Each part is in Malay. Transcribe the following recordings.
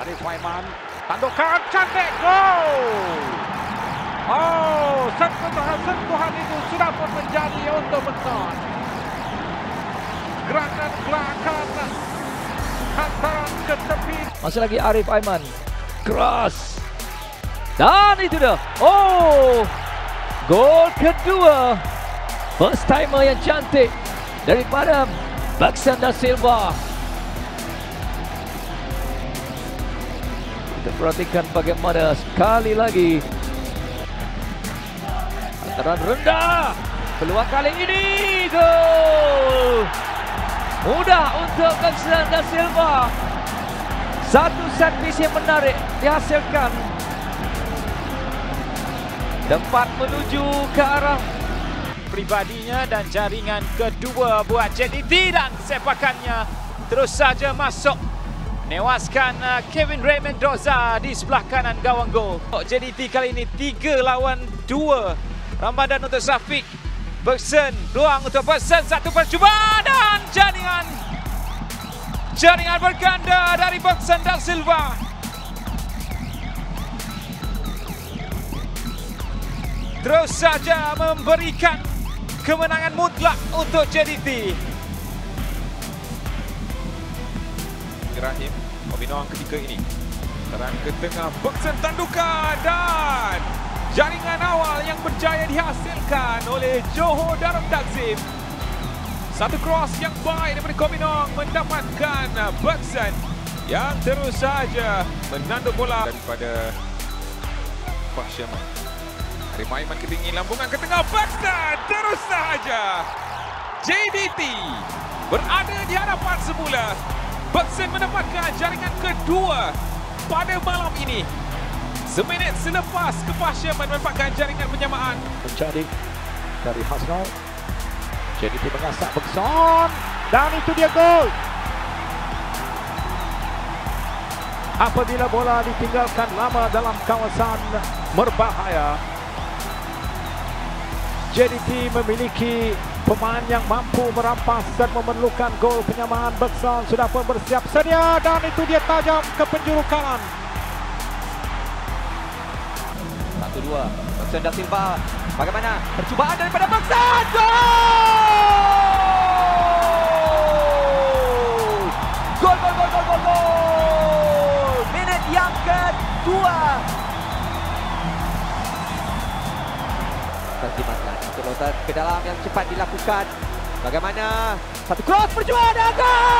Arif Aiman. Tandukan cantik, gol! Oh, sentuhan itu sudah pun menjadi untuk Beksan. Gerakan hantaran ke tepi. Masih lagi Arif Aiman. Keras. Dan itu dah. Oh, gol kedua. First timer yang cantik daripada Beksan da Silva. Kita perhatikan bagaimana sekali lagi hantaran rendah. Peluang kali ini gol. Mudah untuk Beksan da Silva. Satu set piece yang menarik dihasilkan. Tempat menuju ke arah pribadinya dan jaringan kedua buat JDT, dan sepakannya terus saja masuk menewaskan Kevin Ray Mendoza di sebelah kanan gawang gol. JDT kali ini 3 lawan 2. Ramadan untuk Syafiq. Beksan, peluang untuk Beksan, satu percubaan dan jaringan berganda dari Beksan da Silva. Terus saja memberikan kemenangan mutlak untuk JDT. Rahim, pembinaan ketika ini. Serang ke tengah, Beksan tandukan dan jaringan awal yang berjaya dihasilkan oleh Johor Darul Takzim. Satu cross yang baik daripada Kominong mendapatkan Beksan yang terus saja menanduk bola daripada Pak Syaman. Arif Aiman ketinggi, lambungan ke tengah, Beksan terus saja. JDT berada di hadapan semula. Beksan mendapatkan jaringan kedua pada malam ini. Seminit selepas Kepasya mendapatkan jaringan penyamaan. menjadi dari Hasnal. JDT mengasak Beksan dan itu dia gol. Apabila bola ditinggalkan lama dalam kawasan berbahaya, JDT memiliki pemain yang mampu merampas dan memerlukan gol penyamaan. Beksan sudah pun bersiap sedia dan itu dia tajam ke penjuru kanan. 1-2, Beksan da Silva. Bagaimana percubaan daripada Beksan? Gol! Gol! Minit yang kedua. Terjemahkan untuk lontar ke dalam yang cepat dilakukan. Bagaimana satu cross percubaan dan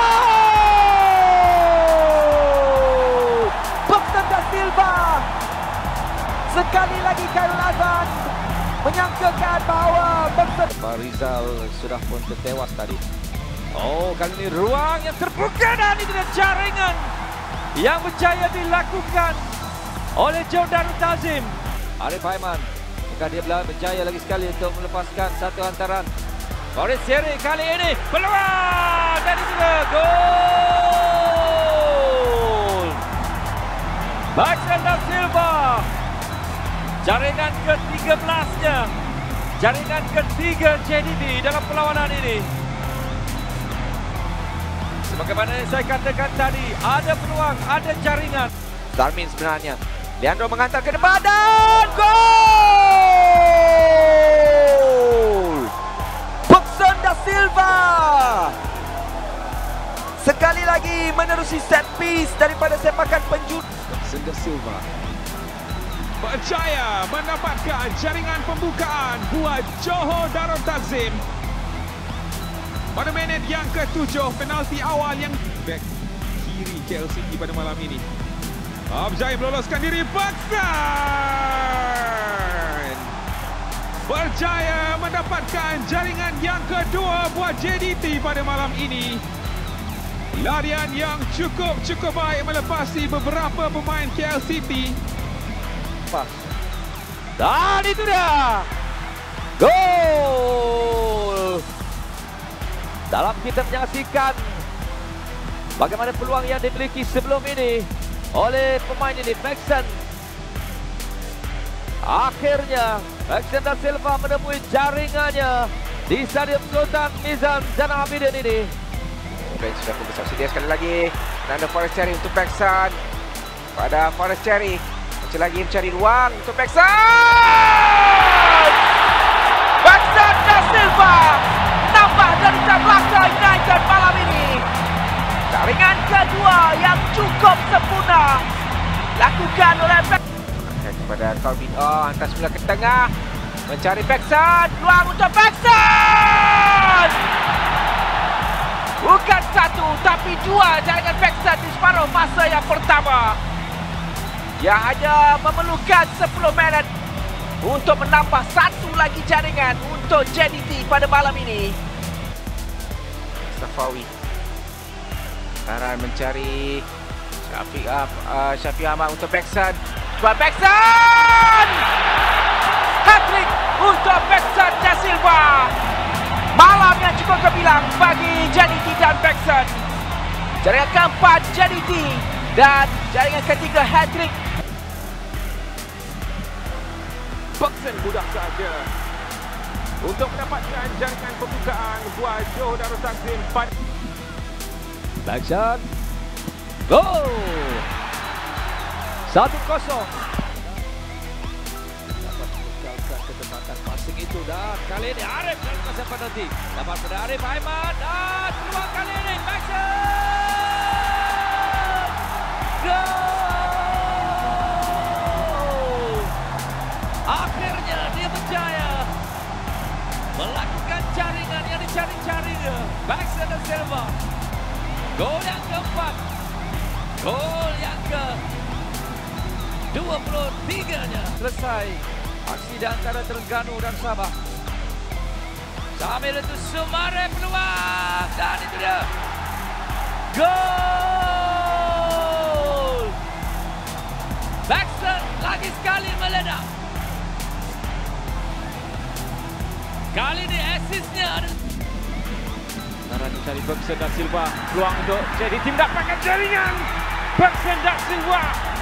gol! Beksan da Silva. Sekali lagi Khairul Azan menyangkakan bahawa Beksan. Rizal sudah pun tertewas tadi. Oh, kali ini ruang yang terbuka dan itu adalah jaringan yang berjaya dilakukan oleh Johor Darul Takzim. Arif Aiman, jika dia berjaya lagi sekali untuk melepaskan satu hantaran. Boris Seri kali ini peluang dan itu gol. Beksan da Silva. Jaringan ke-13-nya. Jaringan ketiga JDT dalam perlawanan ini. Sebagaimana yang saya katakan tadi, ada peluang, ada jaringan. Darmin sebenarnya. Leandro menghantar ke depan dan gol! Beksan da Silva sekali lagi menerusi set piece daripada sepakan penjuru. Beksan da Silva berjaya mendapatkan jaringan pembukaan buat Johor Darul Takzim. Pada minit yang ke-7, penalti awal yang back kiri KLCT pada malam ini. Berjaya meloloskan diri Beksan. Berjaya mendapatkan jaringan yang kedua buat JDT pada malam ini. Larian yang cukup baik melepasi beberapa pemain KLCT. Dan itu dia gol. Dalam kita menyaksikan bagaimana peluang yang dimiliki sebelum ini oleh pemain ini, Beksan. Akhirnya Beksan da Silva menemui jaringannya di Stadium Sultan Mizan Zainal Abidin ini. Bench sudah pun bersedia sekali lagi. Nanda Forestieri untuk Beksan. pada Forest Cherry. Masih lagi mencari ruang untuk Paxson. Paxson da Silva nambah dari belakang United malam ini. Jaringan kedua yang cukup sempurna lakukan oleh Paxson. Kepada Corbin, hantar semula ke tengah. Mencari Paxson, ruang untuk Paxson. Bukan satu, tapi dua jaringan Paxson di separuh masa yang pertama. Ia hanya memerlukan 10 minit untuk menambah satu lagi jaringan untuk JDT pada malam ini. Safawi sekarang mencari Syafiq Ahmad untuk Paxson. Cuba Paxson! Hat-trick untuk Paxson da Silva. Malam yang cukup gemilang bagi JDT dan Paxson. Jaringan keempat JDT dan jaringan ketiga hat-trick. Paxson mudah saja untuk mendapatkan jaringan pembukaan buat Johor Darul Takzim. Paxson. Gol. 1-0. Dapat meninggalkan ketepatan passing itu dan kali ini Arif dalam masa penalti. Dapat pada Arif Aiman dan peluang kali ini Paxson. Gol. Akhirnya dia berjaya melakukan jaringan yang dicari-carinya. Paxson da Silva. Gol yang keempat. Gol yang ke-23-nya. Selesai aksi di antara Terengganu dan Sabah. Sambil itu Sumare peluang dan itu dia. Gol. Paxson lagi sekali meledak. Kali ini asisnya ada. Sekarang mencari Paxson da Silva. Peluang untuk JDT mendapatkan jaringan. Paxson da Silva.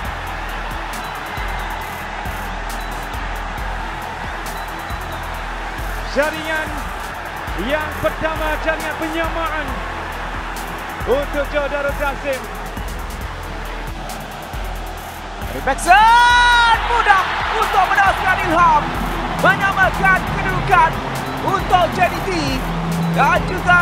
Jaringan yang pertama, jaringan penyamaan untuk Johor Darul Takzim. Paxson mudah untuk mendapatkan ilham, menyamakan kedudukan untuk JDT dan juga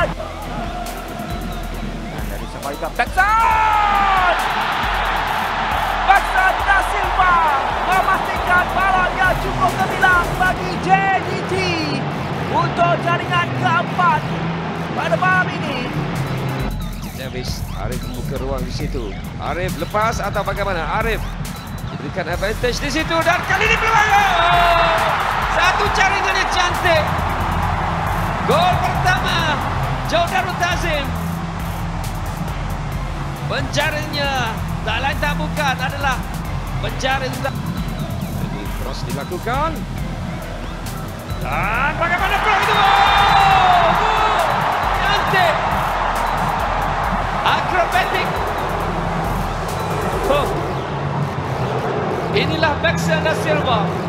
dari Samaika Paxson. Paxson da Silva memastikan balanya cukup gemilang bagi JDT untuk jaringan keempat pada malam ini. Davis, Arif membuka ruang di situ. Arif lepas atau bagaimana? Arif diberikan advantage di situ dan kali ini peluang. Satu jaringan yang cantik. Gol pertama Johor Darul Takzim. Penjaringnya tak lain tak bukan adalah penjaring. Jadi cross dilakukan. Dan bagaimana peluang itu? Cantik. Akrobatik. Inilah Paxson da Silva.